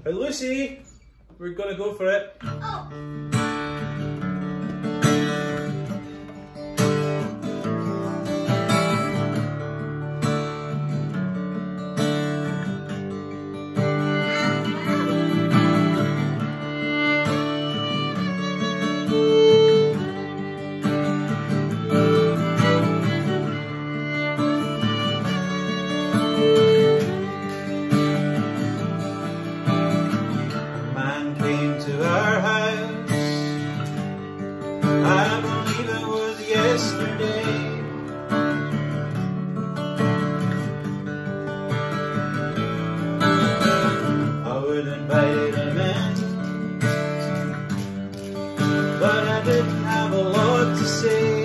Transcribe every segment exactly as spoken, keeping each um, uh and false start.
Hey Lucy, we're gonna go for it. Oh. To our house, I believe it was yesterday. I would invite him in, but I didn't have a lot to say.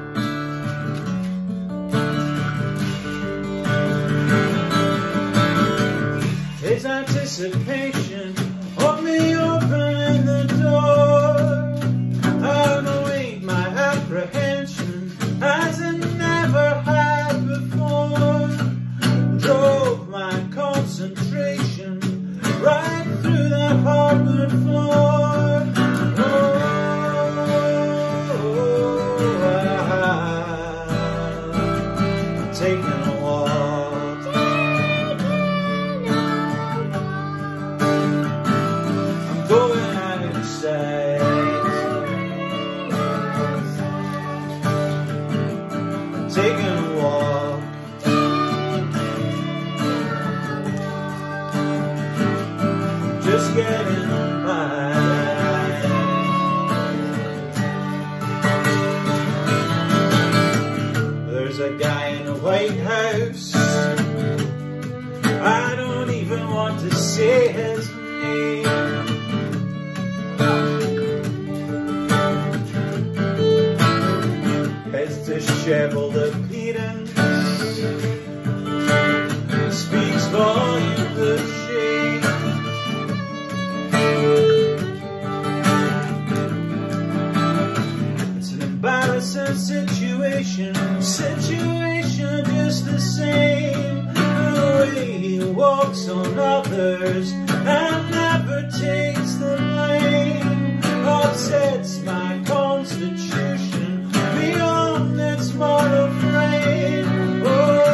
His anticipation of me opening the door outweighed my apprehension as it never had before. Drove my concentration right through that hardwood floor. Oh, I'm taking a walk. Going outside, I'm taking a walk, just getting by. There's a guy in the White House, I don't even want to say his name. His disheveled appearance speaks volumes of shame. It's an embarrassing situation, situation just the same. The way he walks on others and never takes the blame upsets my constitution beyond its moral frame. Oh,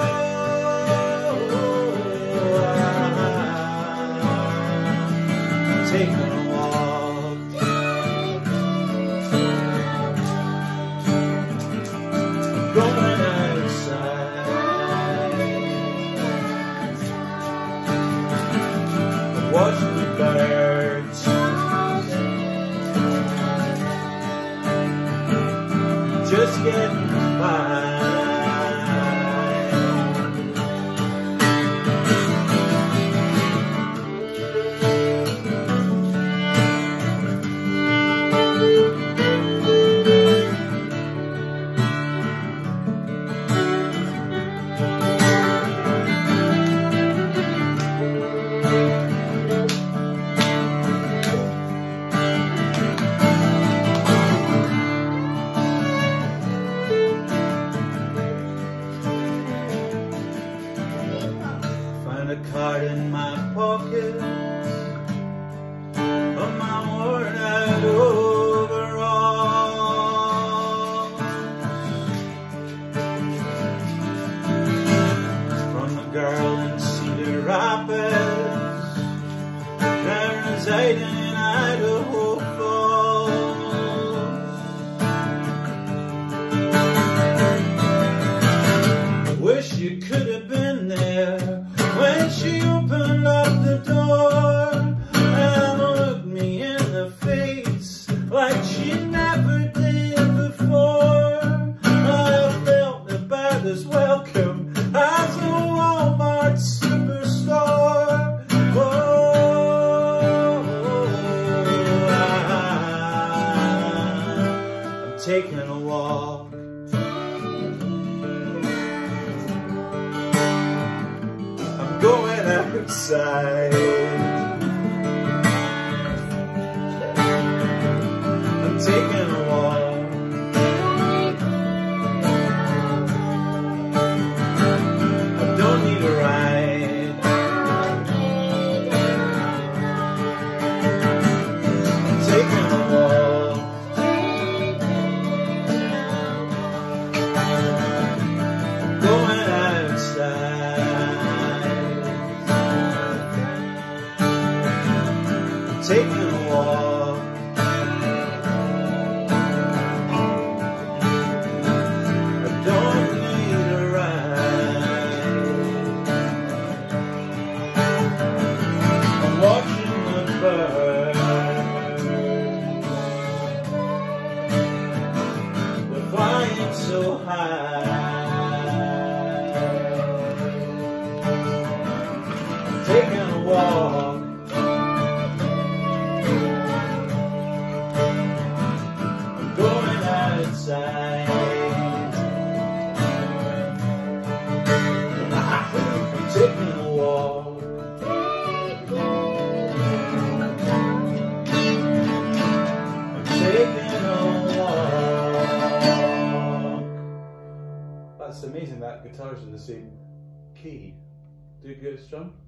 I'm taking a walk, going outside, watching the birds, just getting by. Find a card in my pocket of my worn out overalls. From a girl in Cedar Rapids, now residing in Idaho Falls. Wish you could have been there when she opened up the door and looked me in the face like she never did before. I felt about as welcome as a Walmart superstore. Oh, I'm taking a walk, going outside, I'm taking a walk, I don't need a ride, so high. I'm taking a walk. I'm going outside. I'm taking a walk. That's amazing that guitar's in the same key. Do you get it strung?